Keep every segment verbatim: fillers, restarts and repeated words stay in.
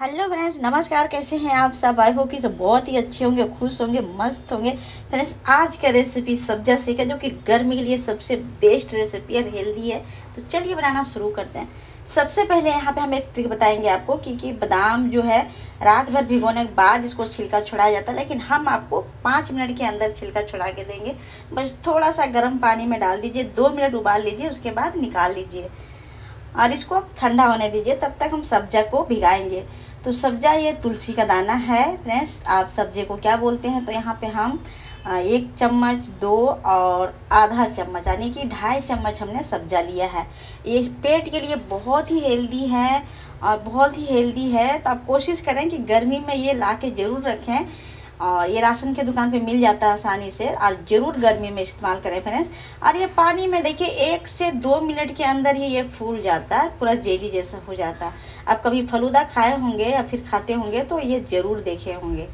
Hello friends, नमस्कार। कैसे हैं आप सब? आई होप कि सब बहुत ही अच्छे होंगे, खुश होंगे, मस्त होंगे। फ्रेंड्स, आज का रेसिपी सब्जा शेक है, जो कि गर्मी के लिए सबसे बेस्ट रेसिपी और हेल्दी है। तो चलिए बनाना शुरू करते हैं। सबसे पहले यहाँ पे हम एक ट्रिक बताएंगे आपको कि, कि बादाम जो है रात भर भिगोने के बाद इसको छिलका छुड़ाया जाता है, लेकिन हम आपको पाँच मिनट के अंदर छिलका छुड़ा के देंगे। बस थोड़ा सा गर्म पानी में डाल दीजिए, दो मिनट उबाल लीजिए, उसके बाद निकाल लीजिए और इसको ठंडा होने दीजिए। तब तक हम सब्जा को भिगाएंगे। तो सब्जा ये तुलसी का दाना है फ्रेंड्स, आप सब्जे को क्या बोलते हैं। तो यहाँ पे हम एक चम्मच, दो और आधा चम्मच यानी कि ढाई चम्मच हमने सब्जा लिया है। ये पेट के लिए बहुत ही हेल्दी है और बहुत ही हेल्दी है। तो आप कोशिश करें कि गर्मी में ये ला के ज़रूर रखें, और ये राशन के दुकान पे मिल जाता है आसानी से, और ज़रूर गर्मी में इस्तेमाल करें फ्रेंड्स। और ये पानी में देखिए एक से दो मिनट के अंदर ही ये फूल जाता है, पूरा जेली जैसा हो जाता है। आप कभी फलूदा खाए होंगे या फिर खाते होंगे तो ये ज़रूर देखे होंगे।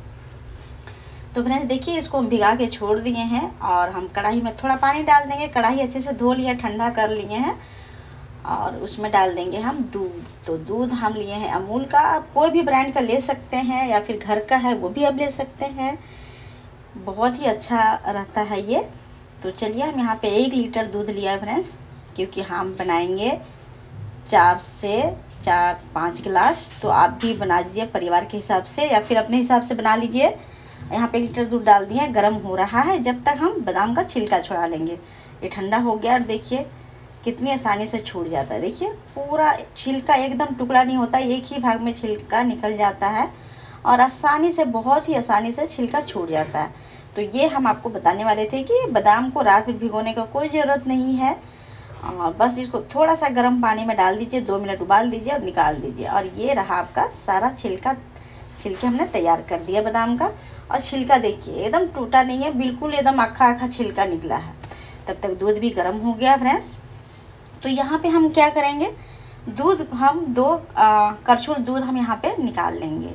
तो फ्रेंड्स देखिए, इसको हम भिगा के छोड़ दिए हैं और हम कढ़ाई में थोड़ा पानी डाल देंगे। कढ़ाई अच्छे से धो लिया, ठंडा कर लिए हैं, और उसमें डाल देंगे हम दूध। तो दूध हम लिए हैं अमूल का, आप कोई भी ब्रांड का ले सकते हैं, या फिर घर का है वो भी आप ले सकते हैं, बहुत ही अच्छा रहता है ये। तो चलिए, हम यहाँ पे एक लीटर दूध लिया है फ्रेंड्स, क्योंकि हम बनाएंगे चार से चार पाँच गिलास। तो आप भी बना दीजिए परिवार के हिसाब से, या फिर अपने हिसाब से बना लीजिए। यहाँ पे एक लीटर दूध डाल दिया है, गर्म हो रहा है। जब तक हम बादाम का छिलका छुड़ा लेंगे। ये ठंडा हो गया और देखिए कितनी आसानी से छूट जाता है। देखिए पूरा छिलका एकदम टुकड़ा नहीं होता, एक ही भाग में छिलका निकल जाता है और आसानी से, बहुत ही आसानी से छिलका छूट जाता है। तो ये हम आपको बताने वाले थे कि बादाम को रात में भिगोने का कोई ज़रूरत नहीं है, और बस इसको थोड़ा सा गर्म पानी में डाल दीजिए, दो मिनट उबाल दीजिए और निकाल दीजिए। और ये रहा आपका सारा छिलका, छिलके हमने तैयार कर दिया बादाम का। और छिलका देखिए एकदम टूटा नहीं है, बिल्कुल एकदम अक्खा अक्खा छिलका निकला है। तब तक दूध भी गर्म हो गया फ्रेंड्स। तो यहाँ पे हम क्या करेंगे, दूध हम दो करछुल दूध हम यहाँ पे निकाल लेंगे।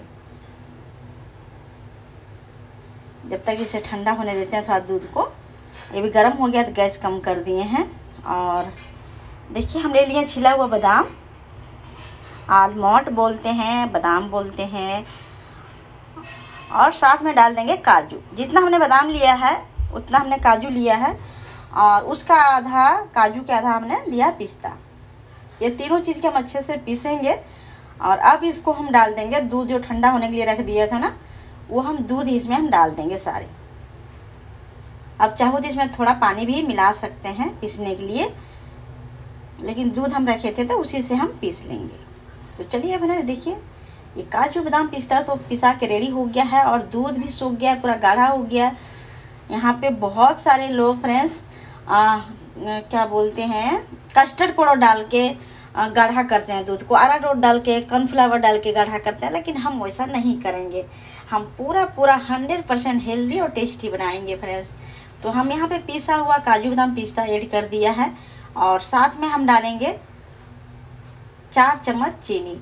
जब तक इसे ठंडा होने देते हैं थोड़ा दूध को। ये भी गर्म हो गया तो गैस कम कर दिए हैं। और देखिए, हम ले लिए छिला हुआ बादाम, आलमंड बोलते हैं, बादाम बोलते हैं, और साथ में डाल देंगे काजू। जितना हमने बादाम लिया है उतना हमने काजू लिया है, और उसका आधा, काजू के आधा हमने लिया पिस्ता। ये तीनों चीज़ के हम अच्छे से पीसेंगे। और अब इसको हम डाल देंगे दूध, जो ठंडा होने के लिए रख दिया था ना, वो हम दूध इसमें हम डाल देंगे सारे। अब चाहो तो इसमें थोड़ा पानी भी मिला सकते हैं पीसने के लिए, लेकिन दूध हम रखे थे तो उसी से हम पीस लेंगे। तो चलिए फ्रेंड्स देखिए, ये काजू बादाम पिस्ता तो पिसा के रेडी हो गया है, और दूध भी सूख गया, पूरा गाढ़ा हो गया। यहाँ पे बहुत सारे लोग फ्रेंड्स आ, क्या बोलते हैं, कस्टर्ड पाउडर डाल के गाढ़ा करते हैं दूध को, अरारोट डाल के, कॉर्नफ्लावर डाल के गाढ़ा करते हैं, लेकिन हम वैसा नहीं करेंगे। हम पूरा पूरा हंड्रेड परसेंट हेल्दी और टेस्टी बनाएंगे फ्रेंड्स। तो हम यहाँ पे पिसा हुआ काजू बादाम पिस्ता ऐड कर दिया है, और साथ में हम डालेंगे चार चम्मच चीनी।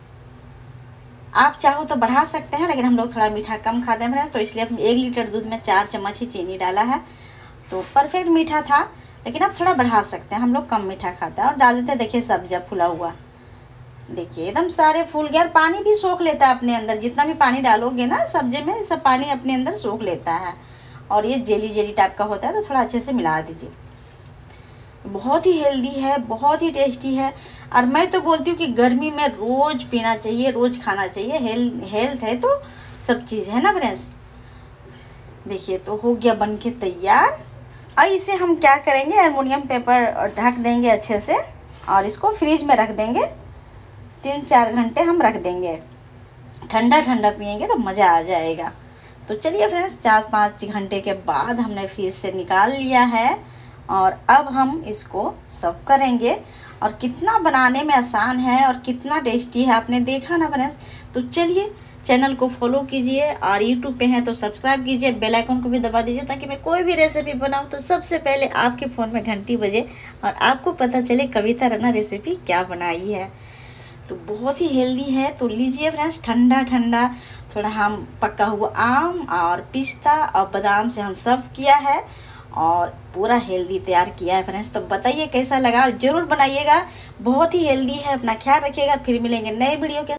आप चाहो तो बढ़ा सकते हैं, लेकिन हम लोग थोड़ा मीठा कम खाते हैं फ्रेंड्स, तो इसलिए हम एक लीटर दूध में चार चम्मच ही चीनी डाला है। तो परफेक्ट मीठा था, लेकिन आप थोड़ा बढ़ा सकते हैं, हम लोग कम मीठा खाते हैं। और डाल देते हैं, देखिए सब्जा फूला हुआ, देखिए एकदम सारे फूल गया। और पानी भी सोख लेता है अपने अंदर, जितना भी पानी डालोगे ना सब्जे में, सब पानी अपने अंदर सोख लेता है। और ये जेली जेली टाइप का होता है, तो थोड़ा अच्छे से मिला दीजिए। बहुत ही हेल्दी है, बहुत ही टेस्टी है। और मैं तो बोलती हूँ कि गर्मी में रोज़ पीना चाहिए, रोज़ खाना चाहिए। हेल्थ हेल्थ है तो सब चीज़ है ना फ्रेंड्स। देखिए तो हो गया बन के तैयार। और इसे हम क्या करेंगे, एल्युमिनियम पेपर ढक देंगे अच्छे से, और इसको फ्रिज में रख देंगे। तीन चार घंटे हम रख देंगे, ठंडा ठंडा पियेंगे तो मज़ा आ जाएगा। तो चलिए फ्रेंड्स, चार पाँच घंटे के बाद हमने फ्रिज से निकाल लिया है, और अब हम इसको सर्व करेंगे। और कितना बनाने में आसान है और कितना टेस्टी है, आपने देखा ना फ्रेंड्स। तो चलिए, चैनल को फॉलो कीजिए, और यूट्यूब पे हैं तो सब्सक्राइब कीजिए, बेल आइकन को भी दबा दीजिए, ताकि मैं कोई भी रेसिपी बनाऊं तो सबसे पहले आपके फ़ोन में घंटी बजे और आपको पता चले कविता रना रेसिपी क्या बनाई है। तो बहुत ही हेल्दी है। तो लीजिए फ्रेंड्स, ठंडा ठंडा थोड़ा हम पका हुआ आम और पिस्ता और बादाम से हम सर्व किया है, और पूरा हेल्दी तैयार किया है फ्रेंड्स। तो बताइए कैसा लगा, और ज़रूर बनाइएगा, बहुत ही हेल्दी है। अपना ख्याल रखिएगा, फिर मिलेंगे नए वीडियो के